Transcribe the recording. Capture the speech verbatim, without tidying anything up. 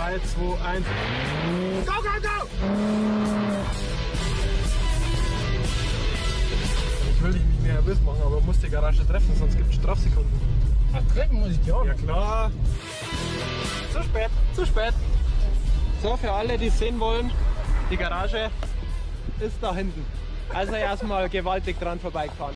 drei, zwei, eins. Go, go, go! Ich will dich nicht mehr nervös machen, aber muss die Garage treffen, sonst gibt es Strafsekunden. Ach, treffen muss ich die auch. Ja klar. Zu spät, zu spät. So, für alle, die es sehen wollen, die Garage ist da hinten. Also erstmal gewaltig dran vorbeigefahren.